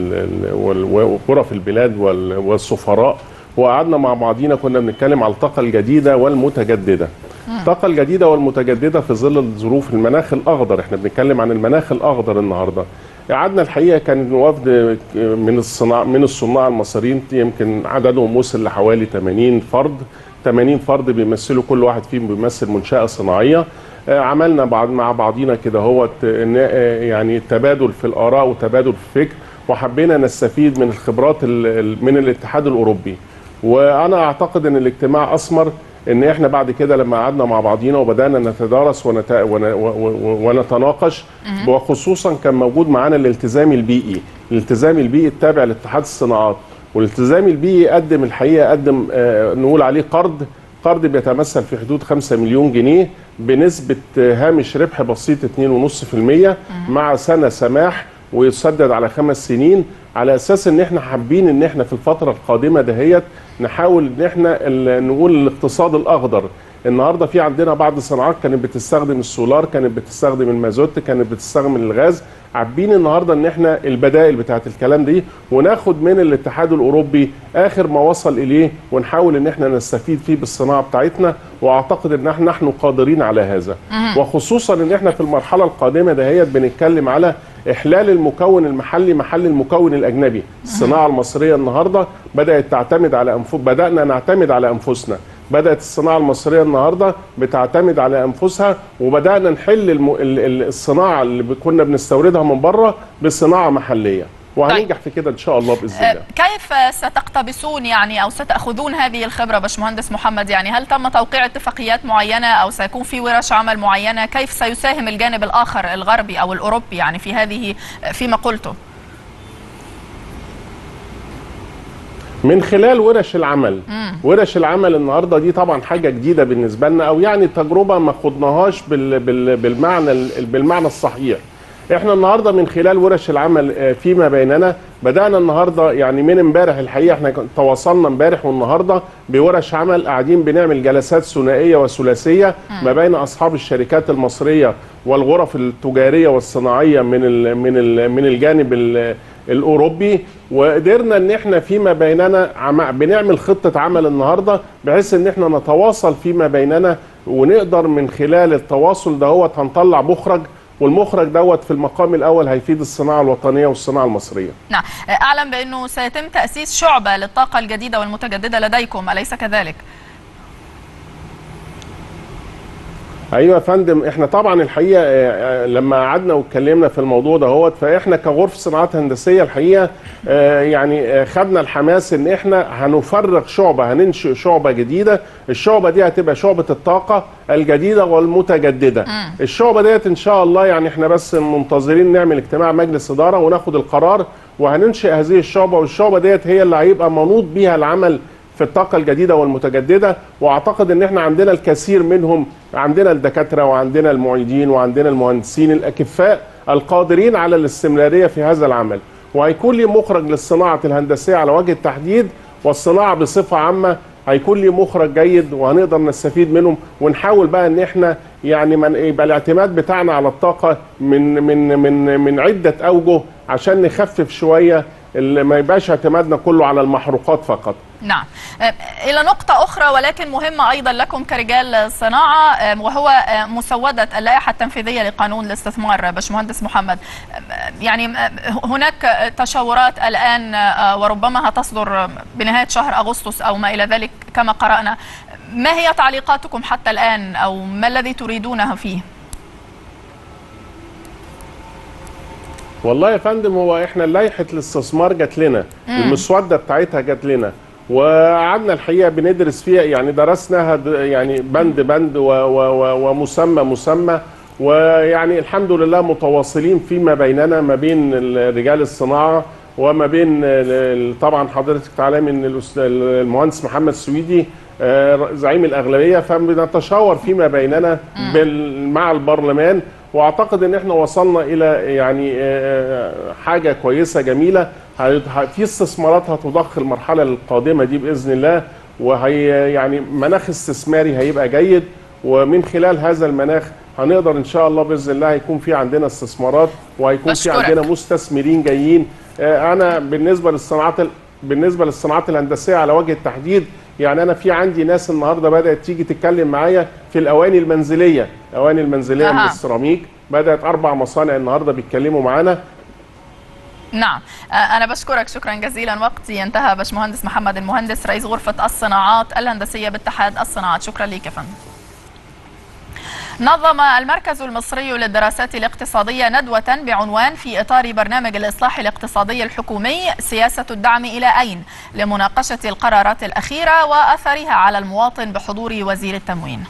غرف البلاد والسفراء، وقعدنا مع بعضينا كنا بنتكلم على الطاقه الجديده والمتجدده. الطاقه الجديده والمتجدده في ظل ظروف المناخ الاخضر، احنا بنتكلم عن المناخ الاخضر النهارده. قعدنا الحقيقه كان وفد من الصناع من الصناع المصريين، يمكن عددهم وصل لحوالي ثمانين فرد. ثمانين فرد بيمثلوا كل واحد فيهم بيمثل منشأة صناعية. عملنا بعض مع بعضينا كده هو يعني تبادل في الآراء وتبادل في الفكر، وحبينا نستفيد من الخبرات من الاتحاد الأوروبي. وأنا أعتقد أن الاجتماع أثمر، ان احنا بعد كده لما قعدنا مع بعضينا وبدانا نتدارس ونت... ونتناقش، وخصوصا كان موجود معانا الالتزام البيئي. الالتزام البيئي التابع لاتحاد الصناعات، والالتزام البيئي قدم الحقيقه قدم آه نقول عليه قرض قرض بيتمثل في حدود خمسة مليون جنيه بنسبه هامش ربح بسيط اثنين فاصلة خمسة بالمئة مع سنه سماح، ويسدد على خمس سنين، على اساس ان احنا حابين ان احنا في الفتره القادمه دهيت نحاول ان احنا نقول الاقتصاد الاخضر. النهارده في عندنا بعض الصناعات كانت بتستخدم السولار، كانت بتستخدم المازوت، كانت بتستخدم الغاز. عارفين النهارده ان احنا البدائل بتاعت الكلام دي، وناخد من الاتحاد الاوروبي اخر ما وصل اليه ونحاول ان احنا نستفيد فيه بالصناعه بتاعتنا، واعتقد ان احنا نحن قادرين على هذا. وخصوصا ان احنا في المرحله القادمه دهيت بنتكلم على احلال المكون المحلي محل المكون الاجنبي. الصناعه المصريه النهارده بدات تعتمد على أنف... بدانا نعتمد على انفسنا. بدات الصناعه المصريه النهارده بتعتمد على انفسها، وبدانا نحل الم... الصناعه اللي كنا بنستوردها من بره بصناعه محليه، وهننجح في كده ان شاء الله باذن الله. كيف ستقتبسون يعني او ستاخذون هذه الخبره باشمهندس محمد؟ يعني هل تم توقيع اتفاقيات معينه او سيكون في ورش عمل معينه؟ كيف سيساهم الجانب الاخر الغربي او الاوروبي يعني في هذه فيما قلته؟ من خلال ورش العمل. مم. ورش العمل النهارده دي طبعا حاجه جديده بالنسبه لنا، او يعني تجربه ما خضناهاش بال بال بالمعنى بالمعنى الصحيح. احنا النهارده من خلال ورش العمل فيما بيننا بدانا النهارده، يعني من امبارح الحقيقه احنا تواصلنا امبارح والنهارده بورش عمل، قاعدين بنعمل جلسات ثنائيه وثلاثيه ما بين اصحاب الشركات المصريه والغرف التجاريه والصناعيه من ال من ال من الجانب ال الاوروبي، وقدرنا ان احنا فيما بيننا بنعمل خطه عمل النهارده بحيث ان احنا نتواصل فيما بيننا، ونقدر من خلال التواصل دهوت هنطلع مخرج، والمخرج دوت في المقام الاول هيفيد الصناعه الوطنيه والصناعه المصريه. نعم، اعلم بانه سيتم تاسيس شعبه للطاقه الجديده والمتجدده لديكم، اليس كذلك؟ ايوه يا فندم، احنا طبعا الحقيقه لما قعدنا واتكلمنا في الموضوع دهوت، فاحنا كغرفه صناعات هندسيه الحقيقه يعني خدنا الحماس ان احنا هنفرغ شعبه، هننشئ شعبه جديده. الشعبه دي هتبقى شعبه الطاقه الجديده والمتجدده. م. الشعبه ديت ان شاء الله يعني احنا بس منتظرين نعمل اجتماع مجلس اداره وناخد القرار، وهننشئ هذه الشعبه، والشعبه ديت هي اللي هيبقى منوط بيها العمل في الطاقة الجديدة والمتجددة. واعتقد ان احنا عندنا الكثير منهم، عندنا الدكاترة وعندنا المعيدين وعندنا المهندسين الاكفاء القادرين على الاستمرارية في هذا العمل، وهيكون لي مخرج للصناعة الهندسية على وجه التحديد، والصناعة بصفة عامة هيكون لي مخرج جيد وهنقدر نستفيد منهم، ونحاول بقى ان احنا يعني من يبقى الاعتماد بتاعنا على الطاقة من من من من عدة اوجه عشان نخفف شوية، اللي ما يبقاش اعتمادنا كله على المحروقات فقط. نعم، إلى نقطة أخرى ولكن مهمة أيضا لكم كرجال صناعة، وهو مسودة اللائحة التنفيذية لقانون الاستثمار. باشمهندس محمد، يعني هناك تشاورات الآن وربما هتصدر بنهاية شهر أغسطس أو ما إلى ذلك كما قرأنا، ما هي تعليقاتكم حتى الآن أو ما الذي تريدونه فيه؟ والله يا فندم، هو احنا لائحة الاستثمار جات لنا، المسودة بتاعتها جات لنا، وقعدنا الحقيقه بندرس فيها، يعني درسناها يعني بند بند ومسمى مسمى، ويعني الحمد لله متواصلين فيما بيننا ما بين رجال الصناعه وما بين طبعا حضرتك تعلم ان المهندس محمد السويدي زعيم الاغلبيه، فبنتشاور فيما بيننا مع البرلمان، واعتقد ان احنا وصلنا الى يعني حاجه كويسه جميله. في استثمارات هتضخ المرحله القادمه دي باذن الله، وهي يعني مناخ استثماري هيبقى جيد، ومن خلال هذا المناخ هنقدر ان شاء الله باذن الله هيكون في عندنا استثمارات وهيكون في عندنا مستثمرين جايين. انا بالنسبه للصناعات بالنسبه للصناعات الهندسيه على وجه التحديد، يعني انا في عندي ناس النهارده بدات تيجي تتكلم معايا في الاواني المنزليه، اواني المنزليه أه. من السيراميك، بدات اربع مصانع النهارده بيتكلموا معانا. نعم، أنا بشكرك شكرا جزيلا. وقتي انتهى. باشمهندس محمد المهندس رئيس غرفة الصناعات الهندسية باتحاد الصناعات، شكرا لك يا فندم. نظم المركز المصري للدراسات الاقتصادية ندوة بعنوان في إطار برنامج الإصلاح الاقتصادي الحكومي سياسة الدعم إلى أين؟ لمناقشة القرارات الأخيرة وأثرها على المواطن بحضور وزير التموين.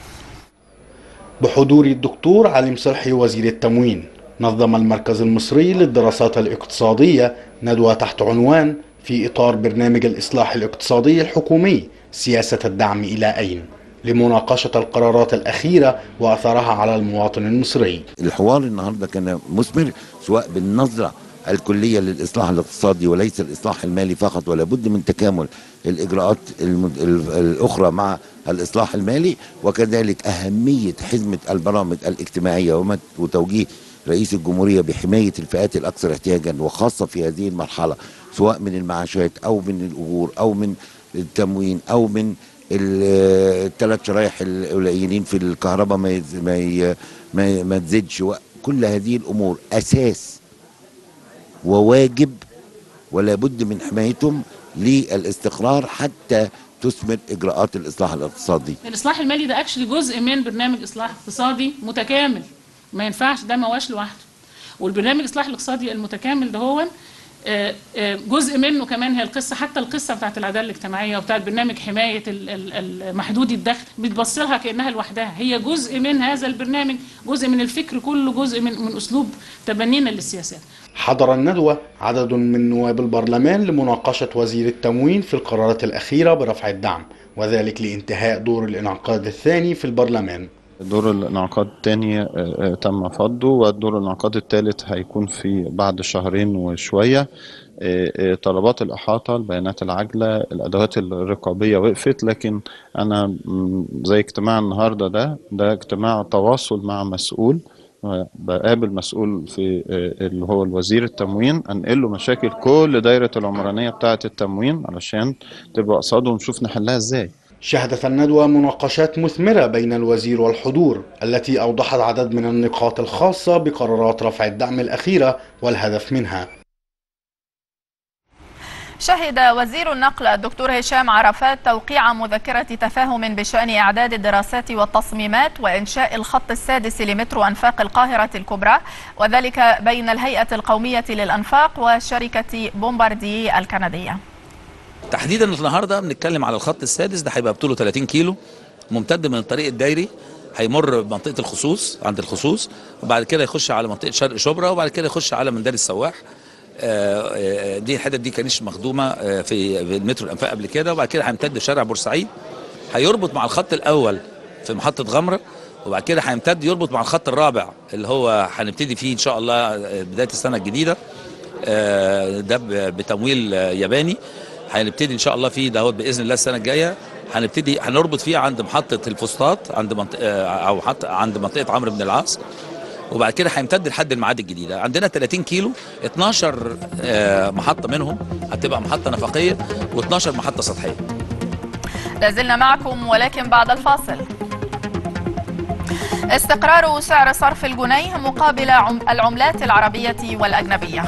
بحضور الدكتور علي مصلحي وزير التموين، نظم المركز المصري للدراسات الاقتصادية ندوة تحت عنوان في إطار برنامج الإصلاح الاقتصادي الحكومي سياسة الدعم إلى أين؟ لمناقشة القرارات الأخيرة وأثرها على المواطن المصري. الحوار النهاردة كان مثمر، سواء بالنظرة الكلية للإصلاح الاقتصادي وليس الإصلاح المالي فقط، ولا بد من تكامل الإجراءات الأخرى مع الإصلاح المالي، وكذلك أهمية حزمة البرامج الاجتماعية وتوجيه رئيس الجمهورية بحماية الفئات الأكثر احتياجا، وخاصة في هذه المرحلة سواء من المعاشات أو من الأجور أو من التموين أو من الثلاث شرايح القليلين في الكهرباء ما ما ما, ما تزيدش. كل هذه الامور اساس وواجب ولا بد من حمايتهم للاستقرار حتى تثمر اجراءات الاصلاح الاقتصادي. الاصلاح المالي ده اكشلي جزء من برنامج اصلاح اقتصادي متكامل، ما ينفعش ده ما هواش لوحده. والبرنامج الاصلاح الاقتصادي المتكامل ده هو جزء منه كمان هي القصه، حتى القصه بتاعت العداله الاجتماعيه وبتاعت برنامج حمايه محدودي الدخل بتبص لها كانها لوحدها، هي جزء من هذا البرنامج، جزء من الفكر كله، جزء من من اسلوب تبنينا للسياسات. حضر الندوه عدد من نواب البرلمان لمناقشه وزير التموين في القرارات الاخيره برفع الدعم، وذلك لانتهاء دور الانعقاد الثاني في البرلمان. دور الانعقاد الثاني تم فضه، والدور الانعقاد الثالث هيكون في بعد شهرين وشوية. طلبات الإحاطة، البيانات العاجلة، الأدوات الرقابية وقفت، لكن أنا زي اجتماع النهاردة ده ده اجتماع تواصل مع مسؤول، بقابل مسؤول في اللي هو الوزير التموين، أنقل له مشاكل كل دايرة العمرانية بتاعة التموين علشان تبقى قصاده ونشوف نحلها إزاي. شهدت الندوة مناقشات مثمرة بين الوزير والحضور التي أوضحت عدد من النقاط الخاصة بقرارات رفع الدعم الأخيرة والهدف منها. شهد وزير النقل الدكتور هشام عرفات توقيع مذكرة تفاهم بشأن إعداد الدراسات والتصميمات وإنشاء الخط السادس لمترو أنفاق القاهرة الكبرى، وذلك بين الهيئة القومية للأنفاق وشركة بومباردييه الكندية. تحديدا النهارده بنتكلم على الخط السادس، ده هيبقى بطوله ثلاثين كيلو ممتد من الطريق الدايري، هيمر بمنطقه الخصوص عند الخصوص، وبعد كده يخش على منطقه شرق شبرا، وبعد كده يخش على مندار السواح. دي الحتت دي كانتش مخدومه في المترو الانفاق قبل كده، وبعد كده هيمتد شارع بورسعيد، هيربط مع الخط الاول في محطه غمره، وبعد كده هيمتد يربط مع الخط الرابع اللي هو هنبتدي فيه ان شاء الله بدايه السنه الجديده، ده بتمويل ياباني. هنبتدي ان شاء الله فيه دهوت باذن الله السنه الجايه، هنبتدي هنربط فيه عند محطه الفسطاط عند منطقه او حتى عند منطقه عمرو بن العاص، وبعد كده هيمتد لحد المعادي الجديده. عندنا ثلاثين كيلو، اتناشر محطه منهم هتبقى محطه نفقيه واتناشر محطه سطحيه. لازلنا معكم ولكن بعد الفاصل. استقرار سعر صرف الجنيه مقابل العملات العربيه والاجنبيه.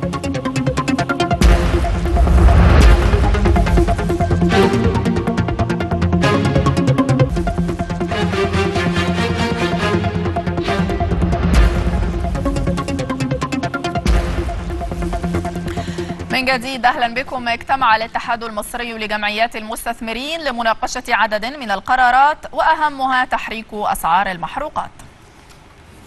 من جديد أهلا بكم. اجتمع الاتحاد المصري لجمعيات المستثمرين لمناقشة عدد من القرارات وأهمها تحريك أسعار المحروقات.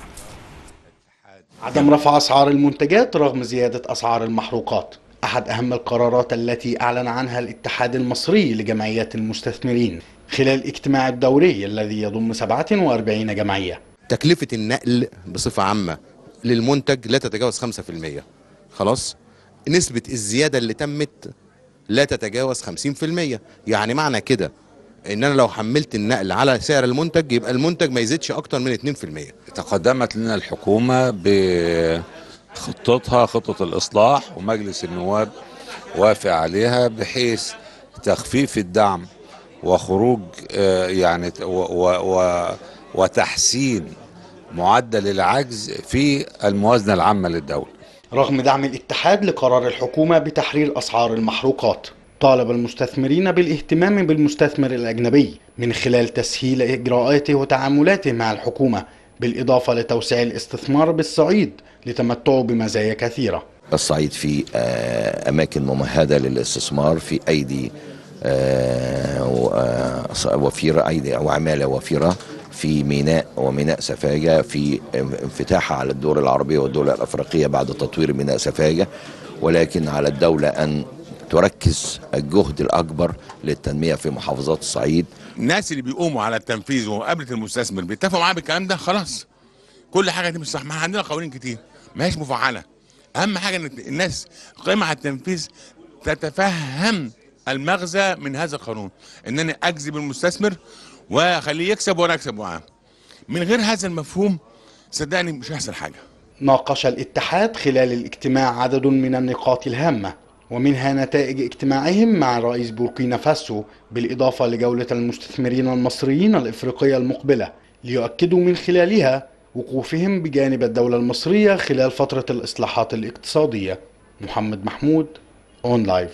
عدم رفع أسعار المنتجات رغم زيادة أسعار المحروقات أحد أهم القرارات التي أعلن عنها الاتحاد المصري لجمعيات المستثمرين خلال اجتماع الدوري الذي يضم سبعة وأربعين جمعية. تكلفة النقل بصفة عامة للمنتج لا تتجاوز خمسة في المية، خلاص؟ نسبة الزيادة اللي تمت لا تتجاوز خمسين في المية، يعني معنى كده ان انا لو حملت النقل على سعر المنتج يبقى المنتج ما يزيدش اكتر من اتنين في المية. تقدمت لنا الحكومة بخطتها، خطة الإصلاح، ومجلس النواب وافق عليها بحيث تخفيف الدعم وخروج يعني وتحسين معدل العجز في الموازنة العامة للدولة. رغم دعم الاتحاد لقرار الحكومة بتحرير أسعار المحروقات، طالب المستثمرين بالاهتمام بالمستثمر الأجنبي من خلال تسهيل إجراءاته وتعاملاته مع الحكومة، بالإضافة لتوسيع الاستثمار بالصعيد لتمتعه بمزايا كثيرة. الصعيد فيه أماكن ممهدة للاستثمار في أيدي وفيرة، أيدي وعمالة وفيرة في ميناء وميناء سفاجة، في انفتاحها على الدول العربية والدول الأفريقية بعد تطوير ميناء سفاجة، ولكن على الدولة أن تركز الجهد الأكبر للتنمية في محافظات الصعيد. الناس اللي بيقوموا على التنفيذ ومقابلة المستثمر بيتفقوا معاه بالكلام ده، خلاص كل حاجة دي مش صح. ما عندنا قوانين كتير ما هيش مفعلة. أهم حاجة إن الناس قائمة على التنفيذ تتفهم المغزى من هذا القانون، إن أنا أجذب المستثمر وأخليه يكسب وأنا أكسب معاه. من غير هذا المفهوم صدقني مش هيحصل حاجة. ناقش الاتحاد خلال الاجتماع عدد من النقاط الهامة، ومنها نتائج اجتماعهم مع رئيس بوركينا فاسو، بالإضافة لجولة المستثمرين المصريين الإفريقية المقبلة، ليؤكدوا من خلالها وقوفهم بجانب الدولة المصرية خلال فترة الإصلاحات الاقتصادية. محمد محمود، أون لايف.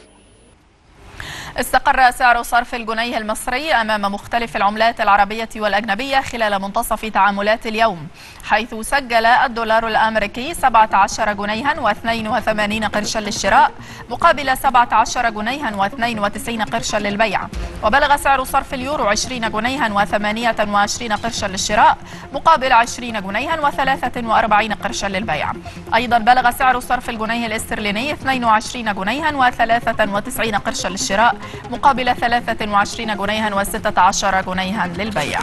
استقر سعر صرف الجنيه المصري أمام مختلف العملات العربية والأجنبية خلال منتصف تعاملات اليوم، حيث سجل الدولار الأمريكي سبعة عشر جنيها واثنين وثمانين قرشا للشراء مقابل سبعة عشر جنيها واثنين وتسعين قرشا للبيع، وبلغ سعر صرف اليورو عشرين جنيها وثمانية وعشرين قرشا للشراء مقابل عشرين جنيها وثلاثة وأربعين قرشا للبيع. أيضا بلغ سعر صرف الجنيه الاسترليني اثنين وعشرين جنيها وثلاثة وتسعين قرشا للشراء مقابل ثلاثة وعشرين جنيها وستة عشر جنيها للبيع.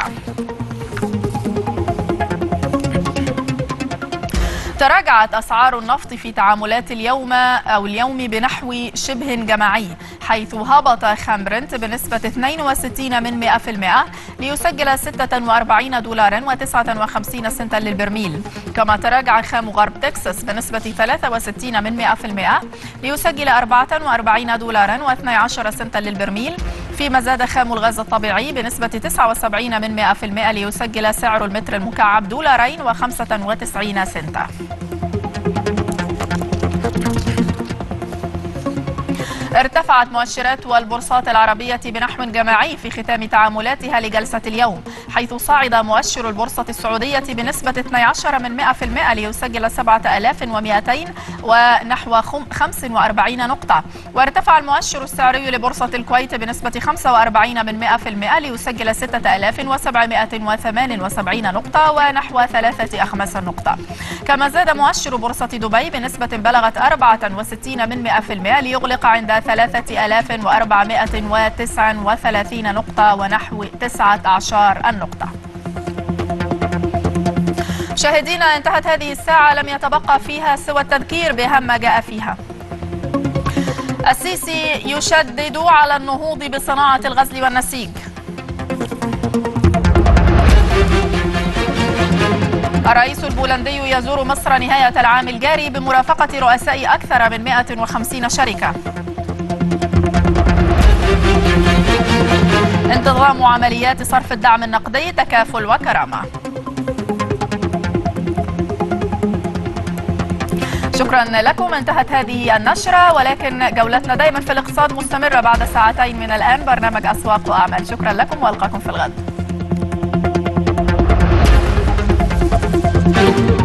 تراجعت أسعار النفط في تعاملات اليوم أو اليوم بنحو شبه جماعي، حيث هبط خام برنت بنسبة اثنين وستين من مئة في المئة ليسجل ستة وأربعين دولارا وتسعة وخمسين سنتا للبرميل، كما تراجع خام غرب تكساس بنسبة ثلاثة وستين من مئة في المئة ليسجل أربعة وأربعين دولارا واثني عشر سنتا للبرميل، فيما زاد خام الغاز الطبيعي بنسبة تسعة وسبعين من مئة في المئة ليسجل سعر المتر المكعب دولارين وخمسة وتسعين سنتا. ارتفعت مؤشرات والبورصات العربية بنحو جماعي في ختام تعاملاتها لجلسة اليوم، حيث صعد مؤشر البورصة السعودية بنسبة اثني عشر من مئة في المئة ليسجل سبعة آلاف ومئتين ونحو خمس وأربعين نقطة، وارتفع المؤشر السعري لبورصة الكويت بنسبة خمسة وأربعين من مئة في المئة ليسجل ستة آلاف وسبعمئة وثمانية وسبعين نقطة ونحو ثلاثة أخماس نقطة، كما زاد مؤشر بورصة دبي بنسبة بلغت أربعة وستين من مئة في المئة ليغلق عند ثلاثة آلاف وأربعمئة وتسعة وثلاثين نقطة ونحو تسعة عشر النقطة. مشاهدينا، انتهت هذه الساعة لم يتبقى فيها سوى التذكير بأهم ما جاء فيها. السيسي يشدد على النهوض بصناعة الغزل والنسيج. الرئيس البولندي يزور مصر نهاية العام الجاري بمرافقة رؤساء أكثر من مئة وخمسين شركة. انتظام عمليات صرف الدعم النقدي تكافل وكرامة. شكرا لكم. انتهت هذه النشرة، ولكن جولتنا دائما في الاقتصاد مستمرة بعد ساعتين من الآن. برنامج أسواق وأعمال. شكرا لكم وألقاكم في الغد.